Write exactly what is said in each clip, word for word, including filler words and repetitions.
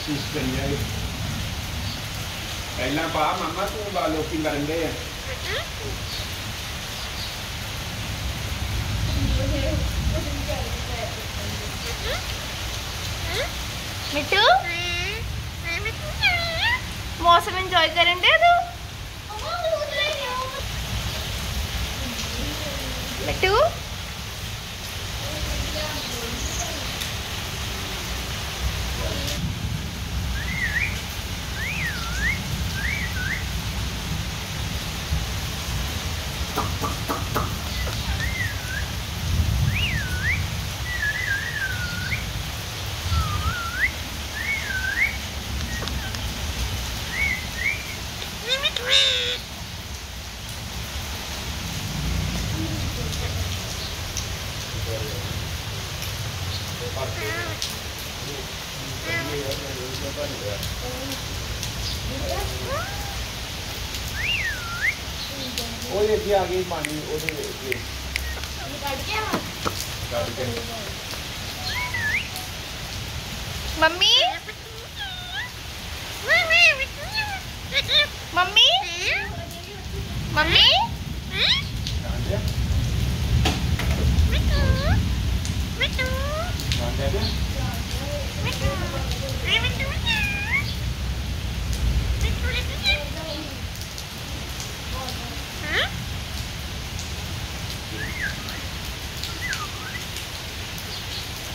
कोशिश करिए। पहला पा मामा तू बालों की करन दे। मिठू मौसम एंजॉय करन दे तू। मिठू ओ ये आ गई पानी ओदे ये काट के काट के मम्मी मम्मी मम्मी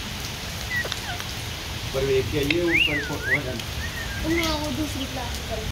पर वे के ये ऊपर फोटो है। मैं वो दूसरी क्लास